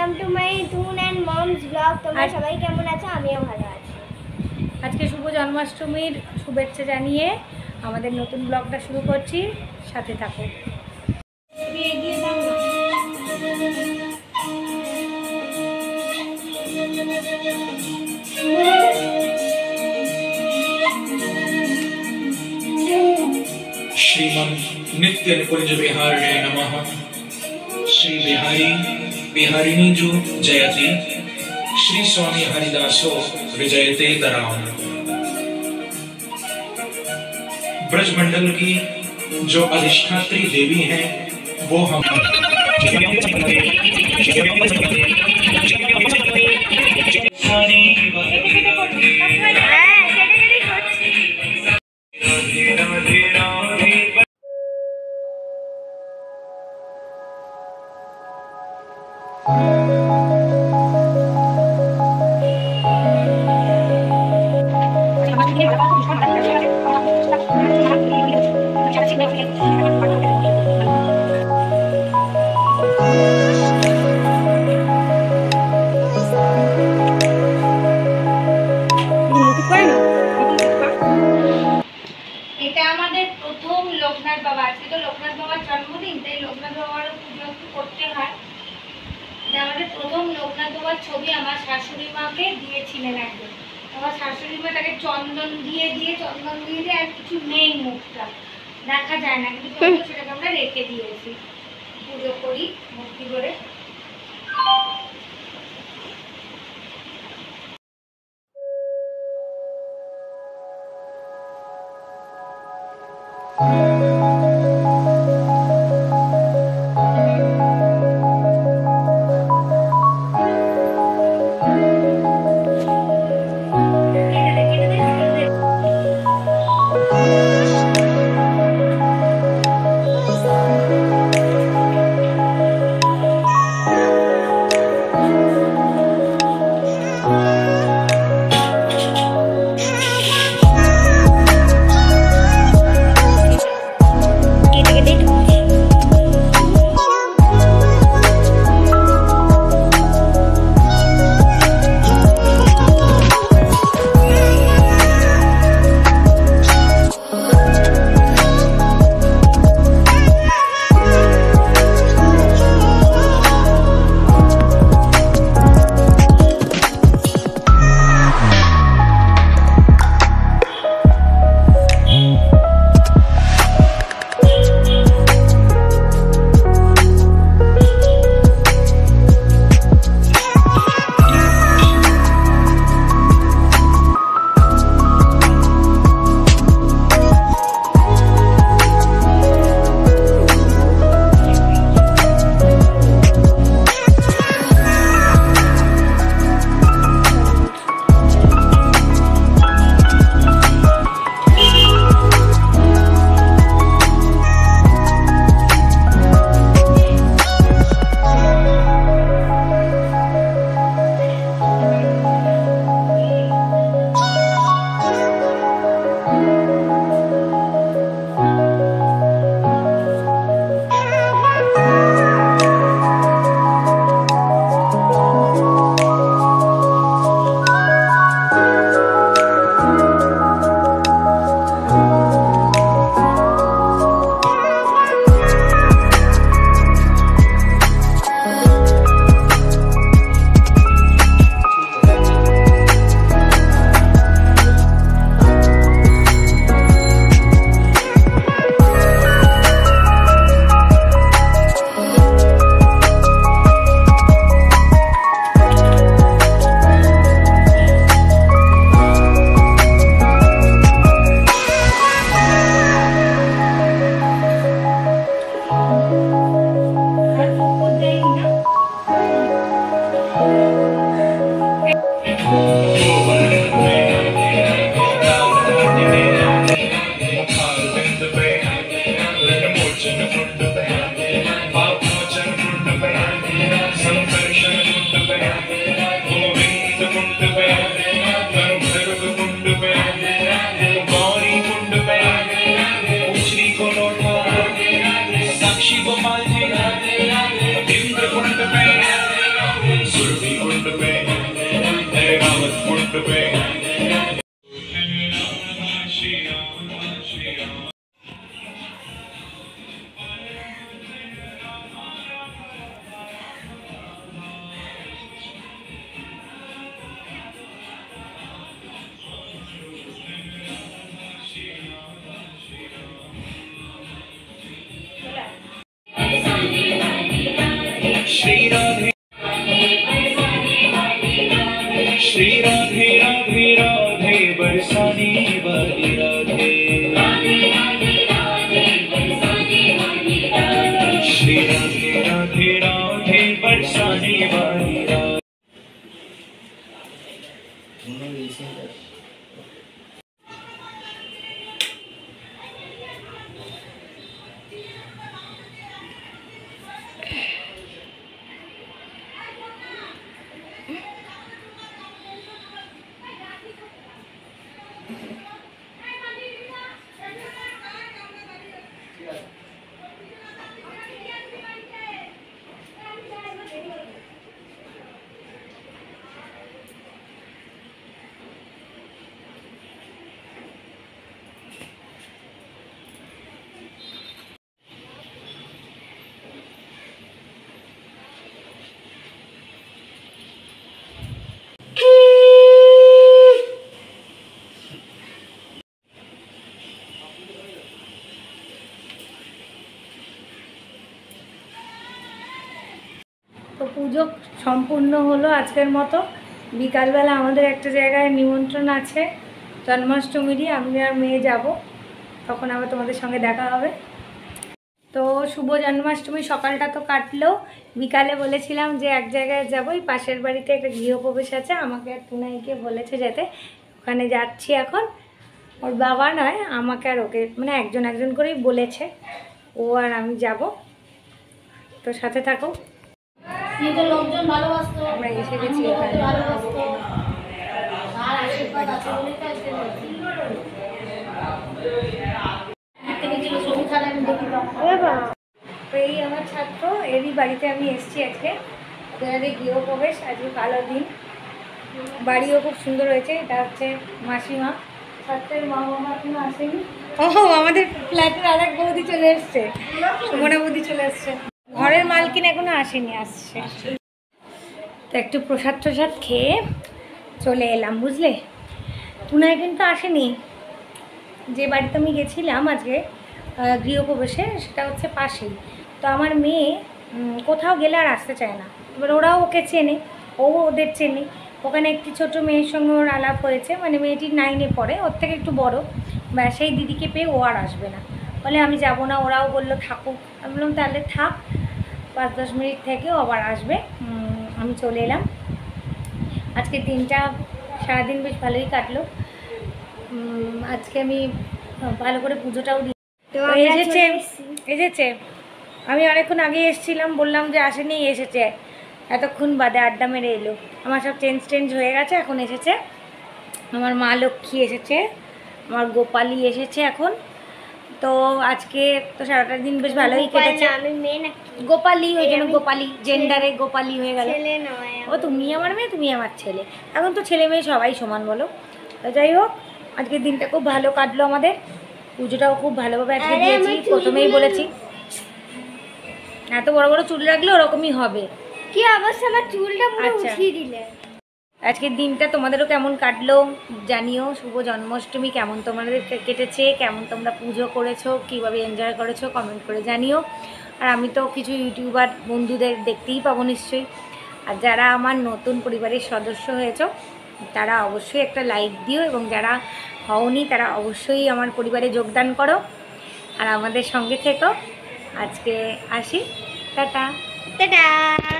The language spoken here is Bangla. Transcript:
ওয়েলকাম টু মাই টুন অ্যান্ড মমস ব্লগ। তোমরা সবাই কেমন আছো? আমিও ভালো আছি। আজকে শুভ জন্মাষ্টমীর শুভেচ্ছা জানিয়ে আমাদের নতুন ব্লগটা শুরু করছি, সাথে থাকো। श्रीमन् नित्य निकुंज बिहारिणे नमः। श्री बिहारी बिहारिणी जो जयते, श्री स्वामी हरिदासो विजयते तराम। ब्रजमंडल की जो अधिष्ठात्री देवी हैं वो हम লোকনাথ বাবা, আজকে তো লোকনাথ বাবার জন্মদিন, তাই লোকনাথ বাবার পুজো একটু করতে হয়। আমাদের প্রথম লোকনাথ বাবার ছবি আমার শাশুড়ি মাকে দিয়েছিলেন একজন। আমার শাশুড়ি মা তাকে চন্দন দিয়ে আর কিছু নেই, মুখটা দেখা যায় না, কিন্তু সেটাকে আমরা রেখে দিয়েছি, পুজো করি ভক্তি করে। राधे बरसाने वाली राधे। তো পুজো সম্পূর্ণ হলো আজকের মতো। বিকালবেলা আমাদের একটা জায়গায় নিমন্ত্রণ আছে জন্মাষ্টমীরই, আমি আর মেয়ে যাব, তখন আবার তোমাদের সঙ্গে দেখা হবে। তো শুভ জন্মাষ্টমী। সকালটা তো কাটলো, বিকালে বলেছিলাম যে এক জায়গায় যাবো, এই পাশের বাড়িতে একটা গৃহপ্রবেশ আছে, আমাকে আর টুনাইকে বলেছে যেতে, ওখানে যাচ্ছি এখন। ওর বাবা নয়, আমাকে আর ওকে, মানে একজন একজন করেই বলেছে, ও আর আমি যাব। তো সাথে থাকো। লোকজন ভালোবাসতো, আমরা এসে গেছি এখানে। ভালোবাসতো আর আশীর্বাদ আছে বলে তো আজকে ছবি ছাড়া আমি দেখি। তো এই আমার ছাত্র, এরই বাড়িতে আমি এসেছি আজকে, ওদের গৃহপ্রবেশ, আজকে কালো দিন। বাড়িও খুব সুন্দর হয়েছে। এটা হচ্ছে মাসিমা, ছাত্রের মা বাবা এখনো আসেনি। ও, আমাদের ফ্ল্যাটের আর এক বৌদি চলে এসছে, সুমনা বৌদি চলে এসছে। ঘরের মালকিন এখনো আসেনি, আসছে। তো একটু প্রসাদ টসাদ খেয়ে চলে এলাম, বুঝলে। টুনাই কিন্তু আসেনি। যে বাড়িতে আমি গেছিলাম আজকে গৃহপ্রবেশে, সেটা হচ্ছে পাশেই। তো আমার মেয়ে কোথাও গেলে আর আসতে চায় না। এবার ওরাও ওকে চেনে, ও ওদের চেনে। ওখানে একটি ছোট মেয়ের সঙ্গে ওর আলাপ হয়েছে, মানে মেয়েটি 9-এ পড়ে, ওর থেকে একটু বড়। বা সেই দিদিকে পেয়ে ও আর আসবে না, বলে আমি যাব না। ওরাও বললো থাকুক, আমি বললাম তাহলে থাক, 5-10 মিনিট থেকেও আবার আসবে। আমি চলে এলাম। আজকে দিনটা সারাদিন বেশ ভালোই কাটলো। আজকে আমি ভালো করে পুজোটাও দিই। তো এসেছে। আমি অনেকক্ষণ আগে এসেছিলাম, বললাম যে আসেনি, এসেছে এতক্ষণ বাদে, আড্ডা মেরে এলো। আমার সব চেঞ্জ হয়ে গেছে, এখন এসেছে। আমার মা লক্ষ্মী এসেছে, আমার গোপালি এসেছে এখন। তো আজকে তো সারাটা দিন বেশ ভালোই কেটেছে। আমি মেয়ে না, গোপালি, ওই জন্য গোপালি, জেন্ডারে গোপালি হয়ে গেল। ছেলে নয়। ও তুমি আমার মেয়ে, তুমি আমার ছেলে। এখন তো ছেলে মেয়ে সবাই সমান, বলো। তো যাই হোক, আজকের দিনটা খুব ভালো কাটলো আমাদের। পুজোটাও খুব ভালোভাবে আজকে দিয়েছি। প্রথমেই বলেছি, এত বড় বড় চুল রাখলে ওরকমই হবে। কি অবস্থা, আমার চুলটা পুরো উঠিয়ে দিলে। আজকের দিনটা তোমাদেরও কেমন কাটলো জানিও। শুভ জন্মাষ্টমী কেমন তোমাদের কেটেছে, কেমন তোমরা পুজো করেছো, কীভাবে এনজয় করেছো কমেন্ট করে জানিও। আর আমি তো কিছু ইউটিউবার বন্ধুদের দেখতেই পাবো নিশ্চয়ই। আর যারা আমার নতুন পরিবারের সদস্য হয়েছো, তারা অবশ্যই একটা লাইক দিও, এবং যারা হওনি তারা অবশ্যই আমার পরিবারে যোগদান করো আর আমাদের সঙ্গে থেকো। আজকে আসি, টাটা। টাটা।